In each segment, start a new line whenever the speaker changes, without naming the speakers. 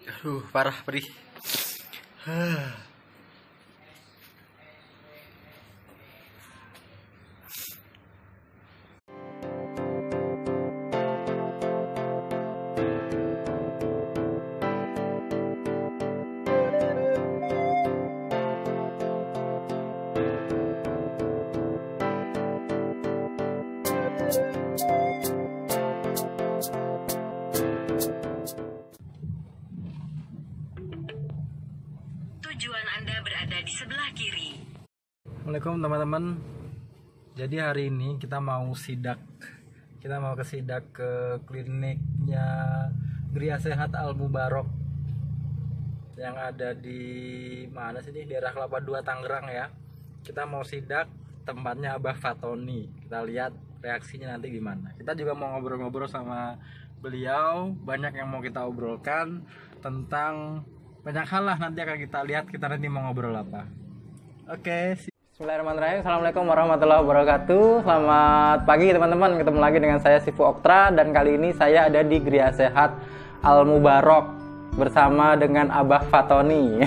Aduh, parah, perih.
Tujuan Anda berada di sebelah kiri.
Assalamualaikum teman-teman. Jadi hari ini kita mau sidak. Kita mau ke sidak ke kliniknya Gria Sehat Al Mubarok yang ada di mana sih, di daerah Kelapa II Tangerang ya. Kita mau sidak tempatnya Abah Fatoni. Kita lihat reaksinya nanti gimana. Kita juga mau ngobrol-ngobrol sama beliau. Banyak yang mau kita obrolkan tentang banyak hal lah, nanti akan kita lihat kita nanti mau ngobrol apa. Oke. Bismillahirrahmanirrahim. Assalamualaikum warahmatullahi wabarakatuh. Selamat pagi teman-teman. Ketemu lagi dengan saya Sifu Oktra, dan kali ini saya ada di Gria Sehat Al Mubarok bersama dengan Abah Fatoni.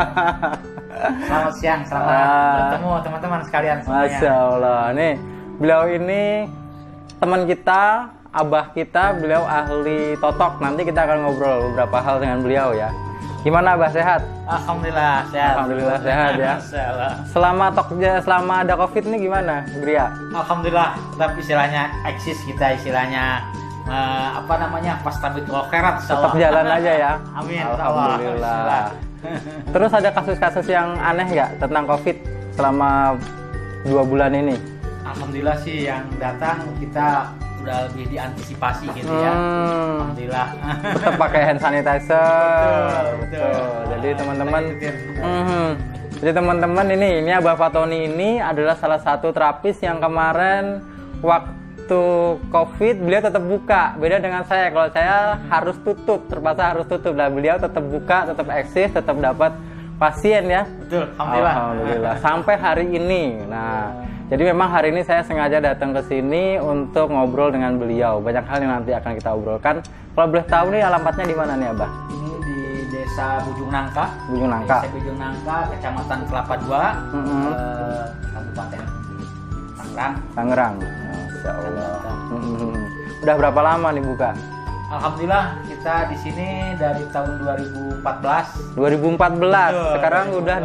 Selamat siang, selamat bertemu teman-teman sekalian semuanya.
Masya Allah. Nih, beliau ini teman kita, Abah kita, beliau ahli totok. Nanti kita akan ngobrol beberapa hal dengan beliau ya. Gimana Abah, sehat?
Alhamdulillah sehat.
Alhamdulillah sehat ya. Selama ada Covid nih gimana, Gria?
Alhamdulillah, tetap istilahnya eksis kita, istilahnya fastabiqul khairat.
Tetap jalan aja ya.
Amin.
Alhamdulillah. Terus ada kasus-kasus yang aneh nggak tentang Covid selama 2 bulan ini?
Alhamdulillah sih, yang datang kita udah lebih diantisipasi gitu ya. Alhamdulillah.
Tetap pakai hand sanitizer.
Betul.
Jadi teman-teman, jadi teman-teman ini Abah Fatoni ini adalah salah satu terapis yang kemarin waktu Covid beliau tetap buka. Beda dengan saya, kalau saya harus tutup, terpaksa harus tutup. Lah beliau tetap buka, tetap eksis, tetap dapat pasien ya.
Betul, alhamdulillah.
Alhamdulillah. Sampai hari ini. Nah, jadi memang hari ini saya sengaja datang ke sini untuk ngobrol dengan beliau. Banyak hal yang nanti akan kita obrolkan. Kalau boleh tahu nih alamatnya di mana nih Abah?
Ini di Desa Bujung Nangka.
Bujung Nangka.
Desa Bujung Nangka, Kecamatan Kelapa II, Kabupaten Tangerang.
Tangerang. Masya Allah. Udah berapa lama nih buka?
Alhamdulillah kita di sini dari tahun 2014.
2014. Sekarang udah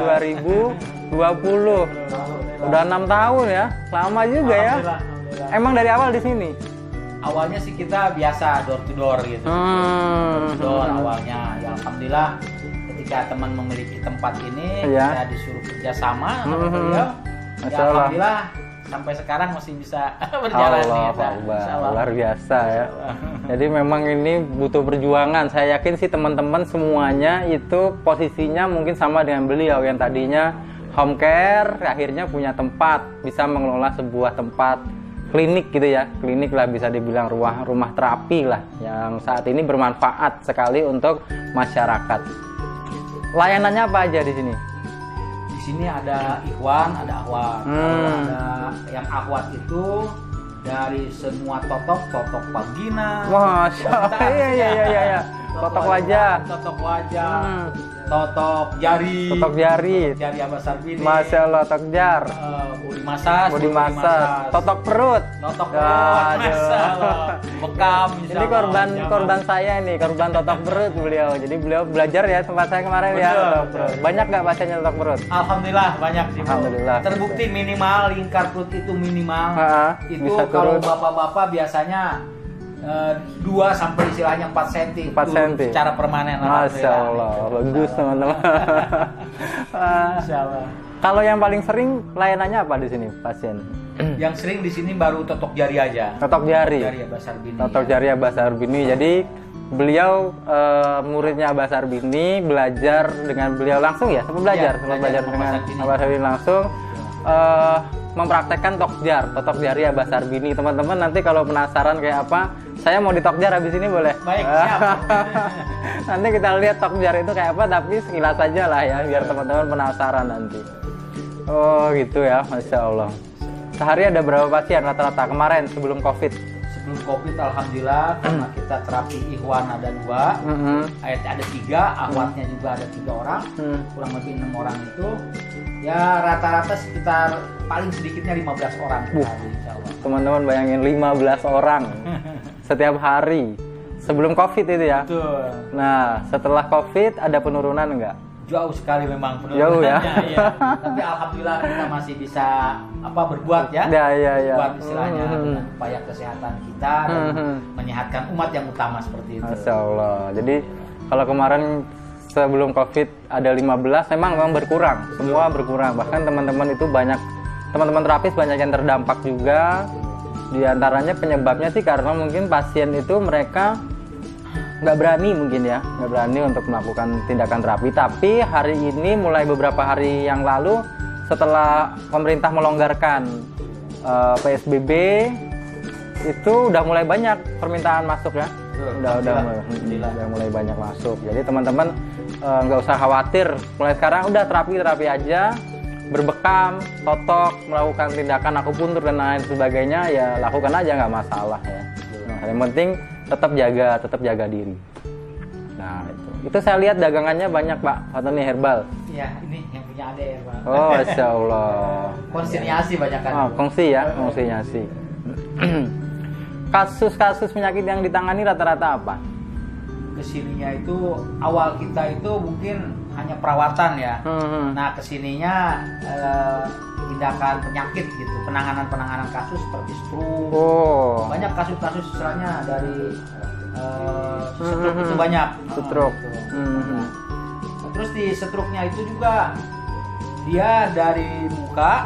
2020. Udah 6 tahun ya, lama juga ya. Emang dari awal di sini?
Awalnya sih kita biasa door to door gitu. Door to door awalnya. Ya alhamdulillah ketika teman memiliki tempat ini, kita disuruh kerjasama sama beliau. Ya alhamdulillah sampai sekarang masih bisa berjalan nih.
Luar biasa ya. Jadi memang ini butuh perjuangan. Saya yakin sih teman-teman semuanya itu posisinya mungkin sama dengan beliau yang tadinya home care, akhirnya punya tempat, bisa mengelola sebuah tempat klinik gitu ya. Klinik lah, bisa dibilang rumah terapi lah, yang saat ini bermanfaat sekali untuk masyarakat. Layanannya apa aja di sini?
Di sini ada ikhwan, ada akhwat. Ada yang akhwat itu dari semua totok vagina.
Masya Allah. Iya. Totok wajah.
Totok jari Abah Sarbini.
Masya Allah, totok jar. Body massage. Totok perut.
Masya Allah. Bekam.
Ini korban saya nih, korban totok perut beliau. Jadi beliau belajar ya tempat saya kemarin.
Betul,
ya. Totok perut. Banyak nggak pasiennya totok perut?
Alhamdulillah banyak sih.
Alhamdulillah.
Terbukti minimal lingkar perut itu minimal. Itu kalau bapak-bapak biasanya 2 sampai istilahnya 4 cm secara permanen.
Masya Allah, bagus teman-teman.
Masya Allah.
Kalau yang paling sering layanannya apa di sini pasien?
Yang sering di sini baru totok jari aja.
Totok jari
Abah Sarbini.
Totok jari Abah Sarbini. Jadi beliau muridnya Abah Sarbini, belajar dengan beliau langsung ya, belajar dengan Abah Sarbini langsung. Mempraktekkan totok jari Abah Sarbini. Teman-teman nanti kalau penasaran kayak apa, saya mau ditokjar habis ini boleh?
Baik, siap.
Nanti kita lihat tokjar itu kayak apa, tapi sekilas aja lah ya, biar teman-teman penasaran nanti. Oh gitu ya, Masya Allah. Sehari ada berapa pasien rata-rata kemarin sebelum Covid?
sebelum COVID alhamdulillah karena kita terapi Ikhwan ada 2, ada 3, Ahwadnya juga ada 3 orang, kurang lebih 6 orang itu. Ya rata-rata sekitar paling sedikitnya 15 orang.
Teman-teman bayangin 15 orang setiap hari sebelum COVID itu ya.
Betul.
Nah setelah COVID ada penurunan enggak?
Jauh sekali memang penurunannya.
Jauh ya.
Ya. Tapi alhamdulillah kita masih bisa berbuat ya.
Ya.
Buat istilahnya dengan upaya kesehatan kita dan menyehatkan umat yang utama seperti itu.
Masya Allah. Jadi kalau kemarin sebelum COVID ada 15 memang berkurang. Semua berkurang. Bahkan teman-teman itu banyak, teman-teman terapis banyak yang terdampak juga. Di antaranya penyebabnya sih karena mungkin pasien itu mereka nggak berani mungkin ya, nggak berani untuk melakukan tindakan terapi. Tapi hari ini mulai beberapa hari yang lalu setelah pemerintah melonggarkan PSBB itu udah mulai banyak permintaan masuk ya. Udah mulai banyak masuk. Jadi teman-teman nggak usah khawatir. Mulai sekarang udah terapi aja, berbekam, totok, melakukan tindakan akupuntur dan lain sebagainya ya lakukan aja, nggak masalah ya. Nah, yang penting tetap jaga diri. Nah itu saya lihat dagangannya banyak Pak, atau nih herbal.
Iya ini yang punya Ade herbal.
Oh Masya Allah.
Konsiliasi banyak kan.
Kongsi ya, konsiliasi. Kasus-kasus penyakit yang ditangani rata-rata apa?
Kesininya itu awal kita itu mungkin hanya perawatan ya. Nah kesininya tindakan penyakit gitu, penanganan kasus seperti stroke. Banyak kasus-kasus istilahnya dari stroke itu banyak.
Stroke.
Nah, terus di stroke-nya itu juga dia dari muka,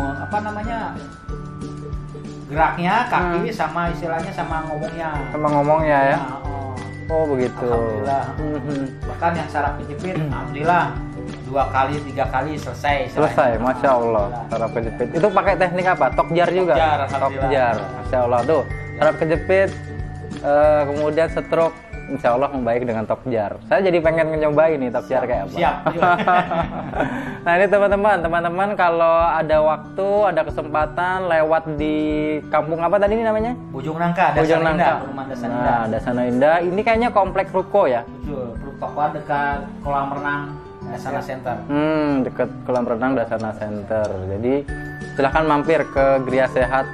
geraknya kaki sama istilahnya sama ngomongnya
ya. Oh begitu.
Alhamdulillah. Bahkan yang saraf kejepit, alhamdulillah 2 kali 3 kali selesai.
Masya Allah. Saraf kejepit. Itu pakai teknik apa? Tokjar juga. Tokjar. Masya Allah tuh. Saraf kejepit, kemudian stroke, insya Allah membaik dengan tokjar. Saya jadi pengen nyobain nih tokjar kayak apa.
Siap.
Nah ini teman-teman kalau ada waktu, ada kesempatan lewat di kampung apa tadi ini namanya?
Bojong Nangka.
Perumahan Dasana Indah. Ini kayaknya komplek ruko ya?
Betul. Ruko dekat kolam renang Dasana Center.
Dekat kolam renang Dasana Center. Jadi silahkan mampir ke Gria Sehat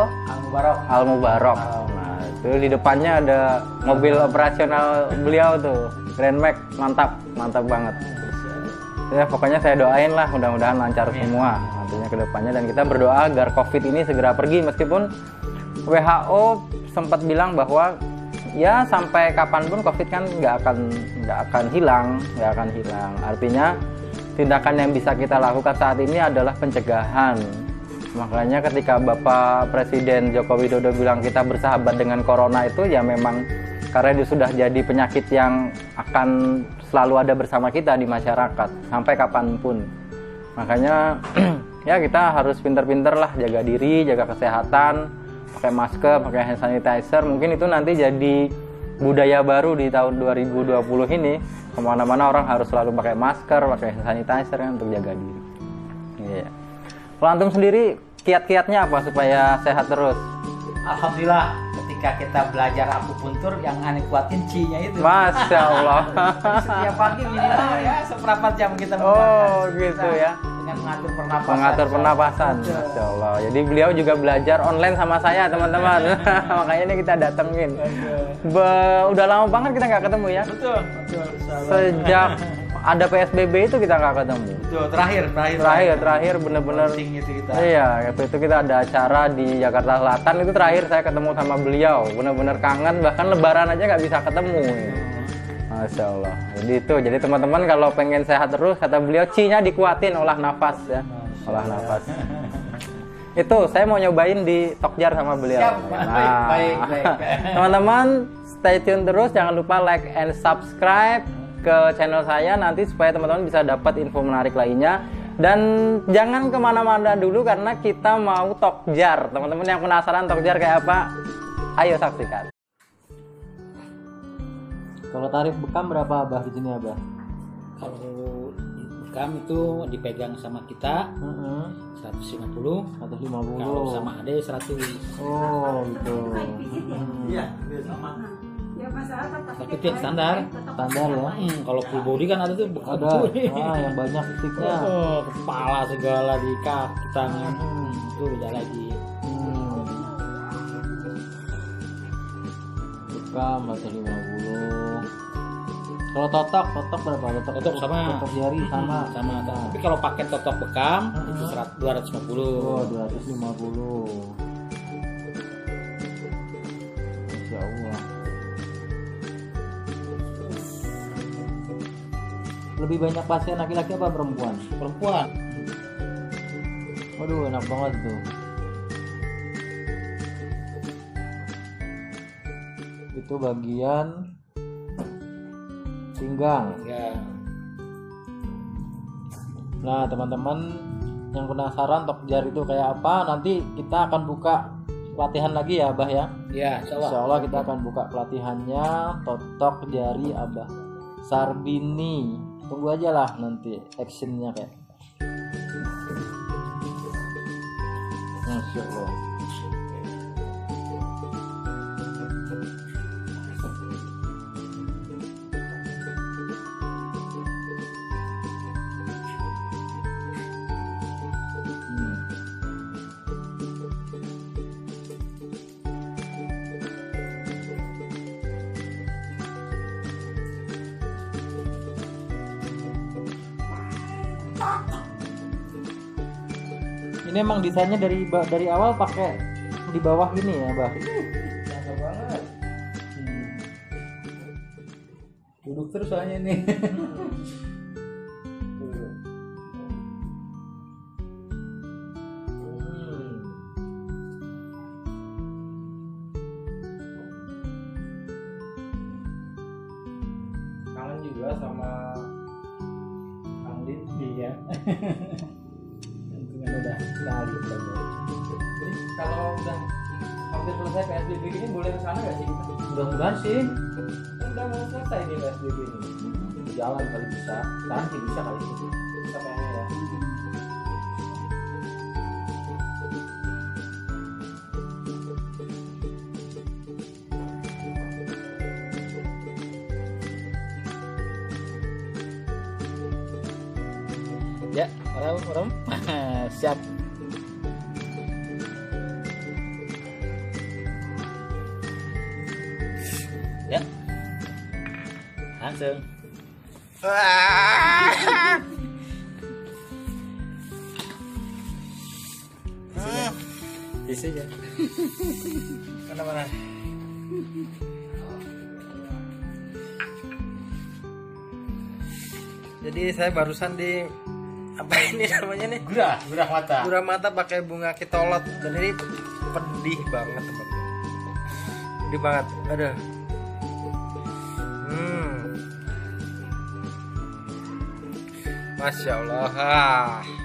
Al Mubarok. Nah itu di depannya ada mobil operasional beliau tuh, Grand Max, mantap banget. Ya pokoknya saya doain lah mudah-mudahan lancar semua nantinya ke depannya, dan kita berdoa agar COVID ini segera pergi, meskipun WHO sempat bilang bahwa ya sampai kapanpun COVID kan nggak akan hilang. Artinya tindakan yang bisa kita lakukan saat ini adalah pencegahan. Makanya ketika Bapak Presiden Joko Widodo bilang kita bersahabat dengan corona itu ya memang karena itu sudah jadi penyakit yang akan selalu ada bersama kita di masyarakat sampai kapanpun. Makanya ya kita harus pinter-pinter lah jaga diri, jaga kesehatan, pakai masker, pakai hand sanitizer. Mungkin itu nanti jadi budaya baru di tahun 2020 ini. Kemana-mana orang harus selalu pakai masker, pakai hand sanitizer kan untuk jaga diri. Iya. Kalau antum sendiri kiat-kiatnya apa supaya sehat terus?
Alhamdulillah ketika kita belajar akupuntur yang aneh kuatin C-nya itu.
Masya Allah.
Setiap pagi minimal ya seperempat jam kita
gitu ya.
Dengan mengatur pernapasan.
Masya Allah. Jadi beliau juga belajar online sama saya teman-teman. Makanya ini kita datengin. Udah lama banget kita nggak ketemu ya.
Betul.
Sejak ada PSBB itu kita nggak ketemu.
Betul, terakhir
bener-bener. Iya, waktu itu kita ada acara di Jakarta Selatan, itu terakhir saya ketemu sama beliau. Bener-bener kangen, bahkan lebaran aja nggak bisa ketemu. Masya Allah. Jadi teman-teman kalau pengen sehat terus, kata beliau, C-nya dikuatin, olah nafas ya. Olah nafas. Itu saya mau nyobain di Tokjar sama beliau.
Siap, baik.
Teman-teman stay tune terus, jangan lupa like and subscribe ke channel saya nanti supaya teman-teman bisa dapat info menarik lainnya, dan jangan kemana-mana dulu karena kita mau Tokjar. Teman-teman yang penasaran Tokjar kayak apa, ayo saksikan. Kalau tarif bekam berapa Abah di sini Abah?
Kalau bekam itu dipegang sama kita 150. Kalau sama Ade 100.
Oh gitu.
Iya, sama. Tapi tiap standar
ya.
Kalau full body kan ada tuh
Ada. Yang banyak sticknya.
Kepala segala di kaki tangan. Itu beda lagi.
Bekam 150. Kalau totok berapa?
Totok sama.
Totok jari sama.
Tapi kalau paket totok bekam itu 250.
Oh, 250. Masya Allah. Lebih banyak pasien laki-laki apa perempuan?
Perempuan.
Waduh, enak banget tuh. Itu bagian pinggang.
Ya.
Nah, teman-teman yang penasaran tok jari itu kayak apa, nanti kita akan buka pelatihan lagi ya, Abah ya.
Ya,
Insya Allah kita akan buka pelatihannya totok jari Abah Sarbini. Tunggu aja lah nanti actionnya kayak. Masya Allah. Ini emang desainnya dari awal pakai di bawah ini ya, Bah.
Cakep banget. Duduk terus soalnya nih.
Kangen juga sama Kang Lin.
Iya. Udah sekali.
Jadi kalau udah hampir selesai PSBB ini boleh ke sana nggak sih kita?
Mudah-mudahan sih.
Kan udah mau selesai nih PSBB ini.
Jalan kali bisa. Sekarang sih bisa kali itu.
Kita pengen ya.
Ya, orang siap. Ya, langsung. Di sini ya.
Mana? Jadi saya barusan di apa ini namanya nih?
Gurah mata.
Gurah mata pakai bunga kitolot dan ini pedih banget teman-teman. Pedih banget. Aduh. Masya Allah.